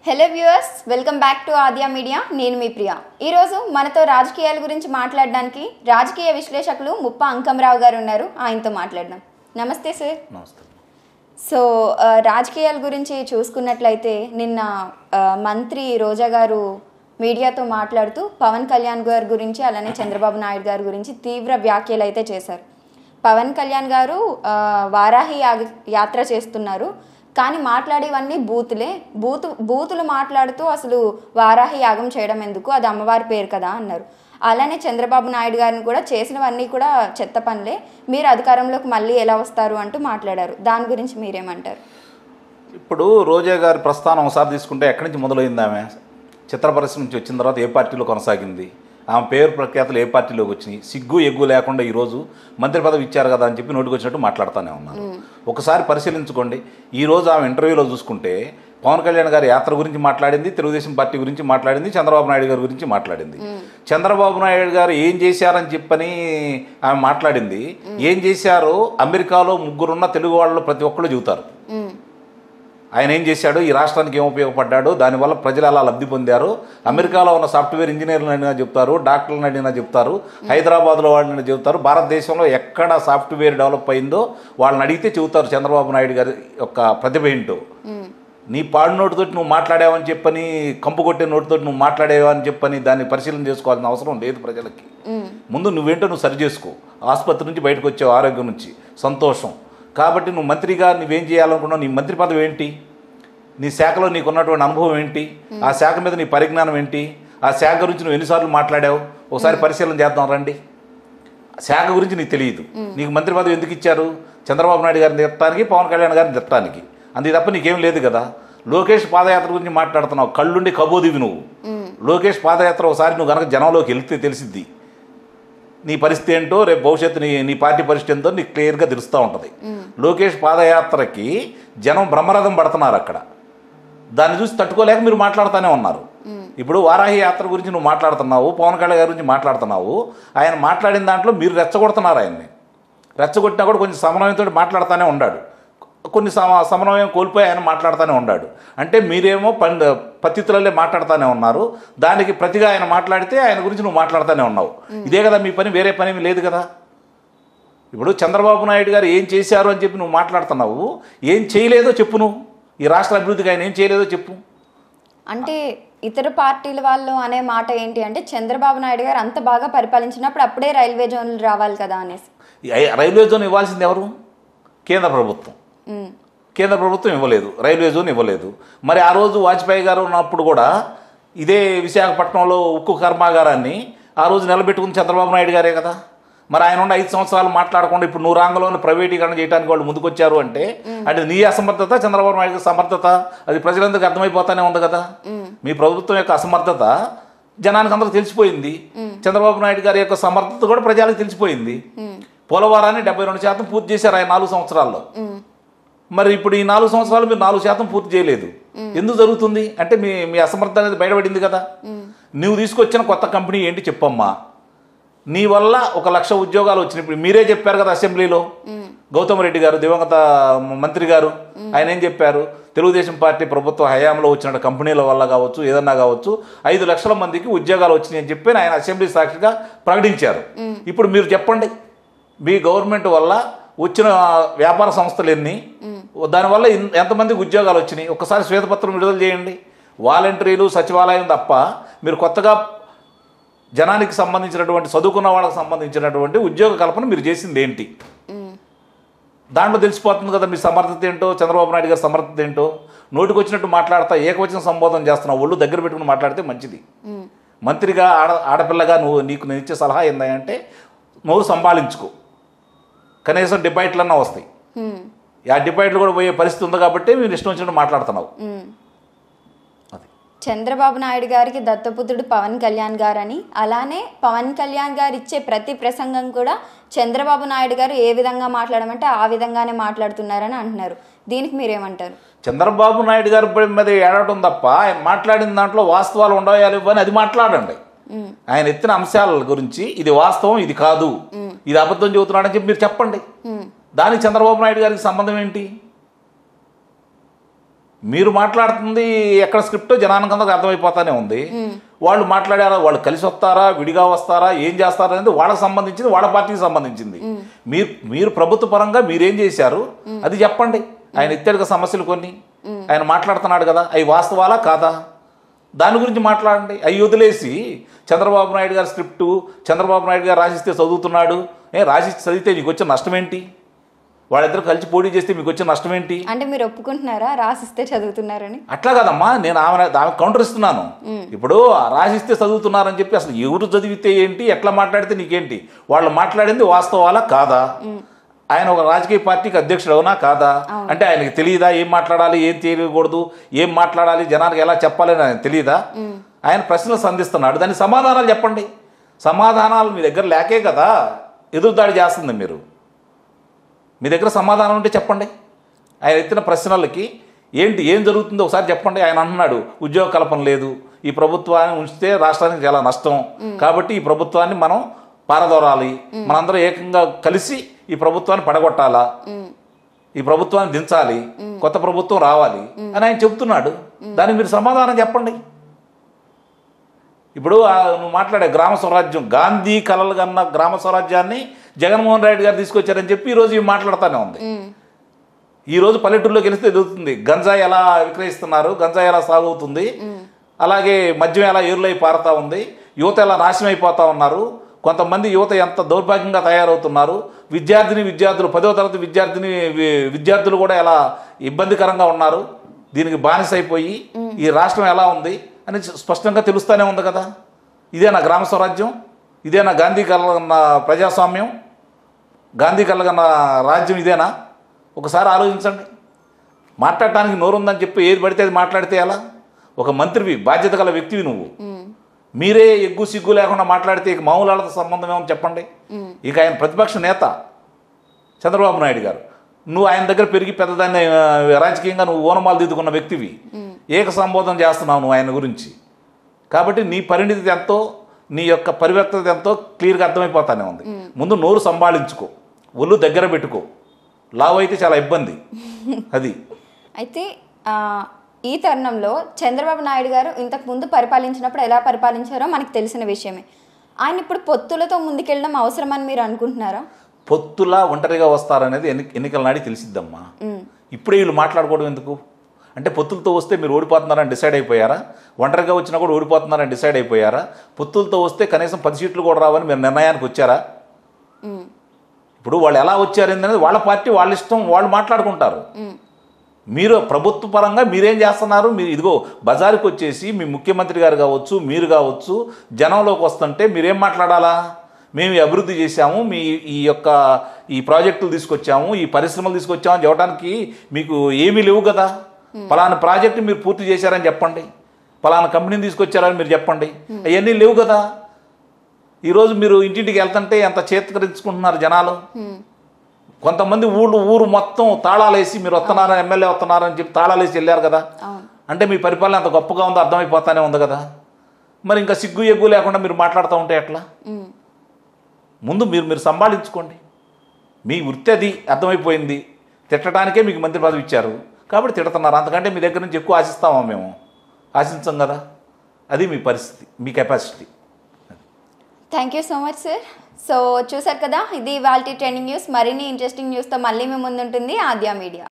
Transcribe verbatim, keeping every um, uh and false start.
Hello viewers, welcome back to Aadya media. నేను మీ ప్రియా. ఈరోజు మనతో రాజకీయాల గురించి మాట్లాడడానికి రాజకీయ విశ్లేషకులు ముప్ప అంకంరావు గారు ఉన్నారు. ఆయనతో మాట్లాడదాం. నమస్తే సార్. నమస్తే. సో రాజకీయాల గురించి చూసుకున్నట్లయితే నిన్న మంత్రి రోజా గారు మీడియాతో మాట్లాడుతూ పవన్ కళ్యాణ్ గారి గురించి అలానే చంద్రబాబు నాయుడు గారి గురించి తీవ్ర వ్యాఖ్యలు అయితే చేశారు. పవన్ కళ్యాణ్ గారు వారాహి యాత్ర చేస్తున్నారు, కానీ మాట్లాడేవన్నీ బూతులే. బూతు బూతులు మాట్లాడుతూ అసలు వారాహి యాగం చేయడం ఎందుకు, అది అమ్మవారి పేరు కదా అన్నారు. అలానే చంద్రబాబు నాయుడు గారిని కూడా చేసినవన్నీ కూడా చెత్త పనులే, మీరు అధికారంలోకి మళ్ళీ ఎలా వస్తారు అంటూ మాట్లాడారు. దాని గురించి మీరేమంటారు? ఇప్పుడు రోజా గారి ప్రస్థానం ఒకసారి తీసుకుంటే ఎక్కడి నుంచి మొదలైంది? ఆమె చిత్ర పరిశ్రమ నుంచి వచ్చిన తర్వాత ఏ పార్టీలో కొనసాగింది? ఆమె పేరు ప్రఖ్యాతలు ఏ పార్టీలోకి వచ్చినాయి? సిగ్గు ఎగ్గు లేకుండా ఈరోజు మంత్రి పదవి ఇచ్చారు కదా అని చెప్పి నోటికి వచ్చినట్టు మాట్లాడుతూనే ఉన్నారు. ఒకసారి పరిశీలించుకోండి. ఈరోజు ఆమె ఇంటర్వ్యూలో చూసుకుంటే పవన్ కళ్యాణ్ గారి యాత్ర గురించి మాట్లాడింది, తెలుగుదేశం పార్టీ గురించి మాట్లాడింది, చంద్రబాబు నాయుడు గారి గురించి మాట్లాడింది. చంద్రబాబు నాయుడు గారు ఏం చేశారని చెప్పని ఆమె మాట్లాడింది. ఏం చేశారో అమెరికాలో ముగ్గురున్న తెలుగు వాళ్ళు ప్రతి ఒక్కళ్ళు చెబుతారు. ఆయన ఏం చేశాడు, ఈ రాష్ట్రానికి ఏం ఉపయోగపడ్డాడు, దానివల్ల ప్రజలు ఎలా లబ్ధి పొందారు, అమెరికాలో ఉన్న సాఫ్ట్వేర్ ఇంజనీర్లను అడిగినా చెప్తారు, డాక్టర్లను అడిగినా చెప్తారు, హైదరాబాద్లో వాళ్ళని చెబుతారు, భారతదేశంలో ఎక్కడ సాఫ్ట్వేర్ డెవలప్ అయిందో వాళ్ళని అడిగితే చెబుతారు చంద్రబాబు నాయుడు గారి యొక్క ప్రతిభ ఏంటో. నీ పాడు నోటితోటి నువ్వు మాట్లాడావని చెప్పని, కంపు కొట్టే నోటితోటి నువ్వు మాట్లాడేవని చెప్పని దాన్ని పరిశీలన చేసుకోవాల్సిన అవసరం లేదు ప్రజలకి. ముందు నువ్వేంటో నువ్వు సరి చేసుకో. ఆసుపత్రి నుంచి బయటకు వచ్చావు, ఆరోగ్యం నుంచి, సంతోషం. కాబట్టి నువ్వు మంత్రిగా నువ్వేం చేయాలనుకున్నావు, నీ మంత్రి పదవి ఏంటి, నీ శాఖలో నీకు ఉన్నటువంటి అనుభవం ఏంటి, ఆ శాఖ మీద నీ పరిజ్ఞానం ఏంటి, ఆ శాఖ గురించి నువ్వు ఎన్నిసార్లు మాట్లాడావు ఒకసారి పరిశీలన చేద్దాం రండి. శాఖ గురించి నీకు తెలియదు. నీకు మంత్రి పదవి ఎందుకు ఇచ్చారు? చంద్రబాబు నాయుడు గారిని తిట్టడానికి, పవన్ కళ్యాణ్ గారిని తిట్టడానికి. అంతే తప్ప నీకేం లేదు కదా. లోకేష్ పాదయాత్ర గురించి మాట్లాడుతున్నావు, కళ్ళుండి కబోదివి నువ్వు. లోకేష్ పాదయాత్ర ఒకసారి నువ్వు కనుక జనంలోకి వెళ్తే తెలిసిద్ది నీ పరిస్థితి ఏంటో, రేపు భవిష్యత్తు నీ నీ పార్టీ పరిస్థితి ఏంటో నీకు క్లియర్గా తెలుస్తూ ఉంటుంది. లోకేష్ పాదయాత్రకి జనం బ్రహ్మరథం పడుతున్నారు అక్కడ. దాన్ని చూసి తట్టుకోలేక మీరు మాట్లాడుతూనే ఉన్నారు. ఇప్పుడు వారాహి యాత్ర గురించి నువ్వు మాట్లాడుతున్నావు, పవన్ కళ్యాణ్ గారి గురించి మాట్లాడుతున్నావు. ఆయన మాట్లాడిన దాంట్లో మీరు రెచ్చగొడుతున్నారు ఆయన్ని. రెచ్చగొట్టినా కూడా కొంచెం సమన్వయంతో మాట్లాడుతూనే ఉన్నాడు. కొన్ని సమ సమన్వయం కోల్పోయి ఆయన మాట్లాడుతూనే ఉన్నాడు. అంటే మీరేమో పండ్ పత్తితులల్లే మాట్లాడుతూనే ఉన్నారు. దానికి ప్రతిగా ఆయన మాట్లాడితే ఆయన గురించి నువ్వు మాట్లాడుతూనే ఉన్నావు. ఇదే కదా మీ పని, వేరే పని లేదు కదా. ఇప్పుడు చంద్రబాబు నాయుడు గారు ఏం చేశారు అని చెప్పి నువ్వు మాట్లాడుతున్నావు. ఏం చేయలేదో చెప్పు. నువ్వు ఈ రాష్ట్ర అభివృద్ధికి ఆయన ఏం చేయలేదో చెప్పు. అంటే ఇతర పార్టీల వాళ్ళు అనే మాట ఏంటి అంటే, చంద్రబాబు నాయుడు గారు అంత బాగా పరిపాలించినప్పుడు అప్పుడే రైల్వే జోన్లు రావాలి కదా అనేసి. రైల్వే జోన్ ఇవ్వాల్సింది ఎవరు? కేంద్ర ప్రభుత్వం. కేంద్ర ప్రభుత్వం ఇవ్వలేదు, రైల్వే జోన్ ఇవ్వలేదు. మరి ఆ రోజు వాజ్పేయి గారు ఉన్నప్పుడు కూడా ఇదే విశాఖపట్నంలో ఉక్కు కర్మాగారాన్ని ఆ రోజు నిలబెట్టుకుని చంద్రబాబు నాయుడు గారే కదా. మరి ఆయన ఉండి ఐదు సంవత్సరాలు మాట్లాడకుండా ఇప్పుడు నూరు రంగంలోని ప్రైవేటీకరణ చేయడానికి వాళ్ళు ముందుకొచ్చారు అంటే అంటే నీ అసమర్థత, చంద్రబాబు నాయుడు గారి సమర్థత, అది ప్రజలందరికీ అర్థమైపోతానే ఉంది కదా. మీ ప్రభుత్వం యొక్క అసమర్థత జనానికి అందరూ తెలిసిపోయింది. చంద్రబాబు నాయుడు గారి యొక్క సమర్థత కూడా ప్రజలకు తెలిసిపోయింది. పోలవరాన్ని డెబ్బై రెండు శాతం పూర్తి చేశారు ఆయన నాలుగు సంవత్సరాల్లో. మరి ఇప్పుడు ఈ నాలుగు సంవత్సరాలు మీరు నాలుగు శాతం పూర్తి చేయలేదు. ఎందుకు జరుగుతుంది అంటే మీ మీ అసమర్థత అనేది బయటపడింది కదా. నువ్వు తీసుకొచ్చిన కొత్త కంపెనీ ఏంటి చెప్పమ్మా. నీ వల్ల ఒక లక్ష ఉద్యోగాలు వచ్చినాయి. ఇప్పుడు మీరే చెప్పారు కదా అసెంబ్లీలో, గౌతమ్ రెడ్డి గారు, దివంగత మంత్రి గారు, ఆయన ఏం చెప్పారు, తెలుగుదేశం పార్టీ ప్రభుత్వ హయాంలో వచ్చిన కంపెనీల వల్ల కావచ్చు, ఏదన్నా కావచ్చు, ఐదు లక్షల మందికి ఉద్యోగాలు వచ్చినాయి అని చెప్పి ఆయన అసెంబ్లీ సాక్షిగా ప్రకటించారు. ఇప్పుడు మీరు చెప్పండి, మీ గవర్నమెంట్ వల్ల వచ్చిన వ్యాపార సంస్థలు ఎన్ని, దానివల్ల ఎంతమందికి ఉద్యోగాలు వచ్చినాయి ఒక్కసారి శ్వేతపత్రం విడుదల చేయండి. వాలంటీర్లు, సచివాలయం తప్ప మీరు కొత్తగా జనానికి సంబంధించినటువంటి, చదువుకున్న వాళ్ళకి సంబంధించినటువంటి ఉద్యోగ కల్పన మీరు చేసింది ఏంటి? దాంట్లో తెలిసిపోతుంది కదా మీ సమర్థత ఏంటో, చంద్రబాబు నాయుడు గారి సమర్థత ఏంటో. నోటికి వచ్చినట్టు మాట్లాడతా ఏకవచన సంబోధన చేస్తున్నావు. ఒళ్ళు దగ్గర పెట్టుకుని మాట్లాడితే మంచిది. మంత్రిగా ఆడ ఆడపిల్లగా నువ్వు నీకు నేను ఇచ్చే సలహా ఏంటంటే నోరు సంభాళించుకో. కనీసం డిబేట్లన్నా వస్తాయి. ఆ డిబేట్లు కూడా పోయే పరిస్థితి ఉంది కాబట్టి మీరు ఇష్టం వచ్చినట్టు మాట్లాడుతున్నావు. చంద్రబాబు నాయుడు గారికి దత్తపుత్రుడు పవన్ కళ్యాణ్ గారు అని, అలానే పవన్ కళ్యాణ్ గారు ఇచ్చే ప్రతి ప్రసంగం కూడా చంద్రబాబు నాయుడు గారు ఏ విధంగా మాట్లాడమంటే ఆ విధంగానే మాట్లాడుతున్నారని అంటున్నారు. దీనికి మీరేమంటారు? చంద్రబాబు నాయుడు గారి మీద ఏడవటం తప్ప ఆయన మాట్లాడిన దాంట్లో వాస్తవాలు ఉండవాలి అని అది మాట్లాడండి. ఆయన ఎత్తిన అంశాల గురించి ఇది వాస్తవం, ఇది కాదు, ఇది అబద్ధం చెబుతున్నాడని చెప్పి మీరు చెప్పండి. దానికి చంద్రబాబు నాయుడు గారికి సంబంధం ఏంటి? మీరు మాట్లాడుతుంది ఎక్కడ స్క్రిప్టో జనానికందరికి అర్థమైపోతానే ఉంది. వాళ్ళు మాట్లాడారా, వాళ్ళు కలిసి వస్తారా, విడిగా వస్తారా, ఏం చేస్తారా అనేది వాళ్ళకి సంబంధించింది, వాళ్ళ పార్టీకి సంబంధించింది. మీరు మీరు ప్రభుత్వ పరంగా మీరేం చేశారు అది చెప్పండి. ఆయన ఎత్తాడుగా సమస్యలు కొన్ని, ఆయన మాట్లాడుతున్నాడు కదా, అవి వాస్తవాలా కాదా, దాని గురించి మాట్లాడండి. అవి వదిలేసి చంద్రబాబు నాయుడు గారి స్క్రిప్టు, చంద్రబాబు నాయుడు గారు రాసిస్తే చదువుతున్నాడు, ఏ రాసిస్తే చదివితే నీకు వచ్చే నష్టం ఏంటి, వాళ్ళిద్దరు కలిసి పోటీ చేస్తే మీకు వచ్చే నష్టం ఏంటి? అంటే మీరు ఒప్పుకుంటున్నారా రాసిస్తే చదువుతున్నారని? అట్లా కదమ్మా, నేను ఆమె ఆమె కౌంటర్ ఇస్తున్నాను. ఇప్పుడు రాసిస్తే చదువుతున్నారని చెప్పి అసలు ఎవరు చదివితే ఏంటి, ఎట్లా మాట్లాడితే నీకేంటి, వాళ్ళు మాట్లాడింది వాస్తవాలా కాదా, ఆయన ఒక రాజకీయ పార్టీకి అధ్యక్షుడు అవునా కాదా, అంటే ఆయనకి తెలియదా ఏం మాట్లాడాలి, ఏం తెలియకూడదు, ఏం మాట్లాడాలి, జనానికి ఎలా చెప్పాలి అని ఆయన తెలియదా? ఆయన ప్రశ్నలు సంధిస్తున్నాడు, దానికి సమాధానాలు చెప్పండి. సమాధానాలు మీ దగ్గర లేకే కదా ఎదురుదాడి చేస్తుంది. మీరు మీ దగ్గర సమాధానం ఉంటే చెప్పండి. ఆయన ఎత్తిన ప్రశ్నలకి ఏంటి, ఏం జరుగుతుందో ఒకసారి చెప్పండి. ఆయన అంటున్నాడు ఉద్యోగ కల్పన లేదు, ఈ ప్రభుత్వాన్ని ఉంచితే రాష్ట్రానికి చాలా నష్టం, కాబట్టి ఈ ప్రభుత్వాన్ని మనం పారదోరాలి, మనందరం ఏకంగా కలిసి ఈ ప్రభుత్వాన్ని పడగొట్టాలా, ఈ ప్రభుత్వాన్ని దించాలి, కొత్త ప్రభుత్వం రావాలి అని ఆయన చెబుతున్నాడు. దానికి మీరు సమాధానం చెప్పండి. ఇప్పుడు నువ్వు మాట్లాడే గ్రామ స్వరాజ్యం, గాంధీ కలలు కన్న గ్రామ స్వరాజ్యాన్ని జగన్మోహన్ రెడ్డి గారు తీసుకొచ్చారని చెప్పి ఈరోజు ఇవి మాట్లాడుతూనే ఉంది. ఈరోజు పల్లెటూరులోకి వెళితే ఎదుగుతుంది, గంజాయి ఎలా విక్రయిస్తున్నారు, గంజాయి ఎలా సాగు అవుతుంది, అలాగే మద్యం ఎలా ఏరులై పారుతూ ఉంది, యువత ఎలా నాశనం అయిపోతూ ఉన్నారు, కొంతమంది యువత ఎంత దౌర్భాగ్యంగా తయారవుతున్నారు, విద్యార్థిని విద్యార్థులు పదో తరగతి విద్యార్థిని విద్యార్థులు కూడా ఎలా ఇబ్బందికరంగా ఉన్నారు, దీనికి బానిస అయిపోయి ఈ రాష్ట్రం ఎలా ఉంది అని స్పష్టంగా తెలుస్తూనే ఉంది కదా. ఇదేనా గ్రామ స్వరాజ్యం, ఇదేనా గాంధీ కలగన్న ప్రజాస్వామ్యం, గాంధీ కలగన్న రాజ్యం ఇదేనా? ఒకసారి ఆలోచించండి. మాట్లాడటానికి నోరుందని చెప్పి ఏది పడితే అది మాట్లాడితే ఎలా? ఒక మంత్రివి, బాధ్యత గల వ్యక్తివి నువ్వు, మీరే ఎగ్గు సిగ్గు లేకుండా మాట్లాడితే ఇక మామూలు వాళ్ళతో సంబంధం ఏమని చెప్పండి. ఇక ఆయన ప్రతిపక్ష నేత చంద్రబాబు నాయుడు గారు, నువ్వు ఆయన దగ్గర పెరిగి పెద్దదాన్ని రాజకీయంగా నువ్వు ఓనమాలు దిద్దుకున్న వ్యక్తివి, ఏక సంబోధన చేస్తున్నావు నువ్వు ఆయన గురించి. కాబట్టి నీ పరిణితి ఎంతో, నీ యొక్క పరివర్తన ఎంతో క్లియర్గా అర్థమైపోతానే ఉంది. ముందు నోరు సంభాళించుకో, ఒళ్ళు దగ్గర పెట్టుకో, లావు అయితే చాలా ఇబ్బంది అది. అయితే ఈ తరుణంలో చంద్రబాబు నాయుడు గారు ఇంతకు ముందు పరిపాలించినప్పుడు ఎలా పరిపాలించారో మనకు తెలిసిన విషయమే. ఆయన ఇప్పుడు పొత్తులతో ముందుకెళ్ళడం అవసరమని మీరు అనుకుంటున్నారా? పొత్తులా ఒంటరిగా వస్తారనేది ఎన్ని ఎన్నికల నాడి తెలిసిద్దమ్మా. ఇప్పుడే వీళ్ళు మాట్లాడుకోవడం ఎందుకు? అంటే పొత్తులతో వస్తే మీరు ఓడిపోతున్నారని డిసైడ్ అయిపోయారా? ఒంటరిగా వచ్చినా కూడా ఓడిపోతున్నారని డిసైడ్ అయిపోయారా? పొత్తులతో వస్తే కనీసం పది సీట్లు కూడా రావని మీరు నిర్ణయానికి వచ్చారా? ఇప్పుడు వాళ్ళు ఎలా వచ్చారు అనేది వాళ్ళ పార్టీ వాళ్ళ ఇష్టం, వాళ్ళు మాట్లాడుకుంటారు. మీరు ప్రభుత్వ పరంగా మీరేం చేస్తున్నారు? మీరు ఇదిగో బజారుకి వచ్చేసి మీ ముఖ్యమంత్రి గారు కావచ్చు, మీరు కావచ్చు, జనంలోకి వస్తుంటే మీరేం మాట్లాడాలా? మేము అభివృద్ధి చేశాము, మీ ఈ యొక్క ఈ ప్రాజెక్టులు తీసుకొచ్చాము, ఈ పరిశ్రమలు తీసుకొచ్చాము అని చెప్పడానికి మీకు ఏమీ లేవు కదా. పలానా ప్రాజెక్టు మీరు పూర్తి చేశారని చెప్పండి, పలానా కంపెనీని తీసుకొచ్చారని మీరు చెప్పండి, అవన్నీ లేవు కదా. ఈరోజు మీరు ఇంటింటికి వెళ్తుంటే ఎంత చేతకరించుకుంటున్నారు జనాలు. కొంతమంది ఊళ్ళు ఊరు మొత్తం తాళాలు వేసి మీరు వస్తున్నారని, ఎమ్మెల్యే వస్తున్నారని చెప్పి తాళాలు వేసి వెళ్ళారు కదా. అంటే మీ పరిపాలన ఎంత గొప్పగా ఉందో అర్థమైపోతానే ఉంది కదా. మరి ఇంకా సిగ్గు ఎగ్గు లేకుండా మీరు మాట్లాడుతూ ఉంటే ఎట్లా? ముందు మీరు మీరు సంభాళించుకోండి. మీ వృత్తి అది అర్థమైపోయింది. తిట్టడానికే మీకు మంత్రి పదవి ఇచ్చారు కాబట్టి తిడుతున్నారు. అంతకంటే మీ దగ్గర నుంచి ఎక్కువ ఆశిస్తామా? మేము ఆశించాం కదా. అది మీ పరిస్థితి, మీ capacity. Thank you so much sir. So చూసారు కదా, ఇది ఇవాల్టి ట్రెండింగ్ న్యూస్. మరిన్ని ఇంట్రెస్టింగ్ న్యూస్తో మళ్ళీ మీ ముందు ఉంటుంది ఆద్య మీడియా.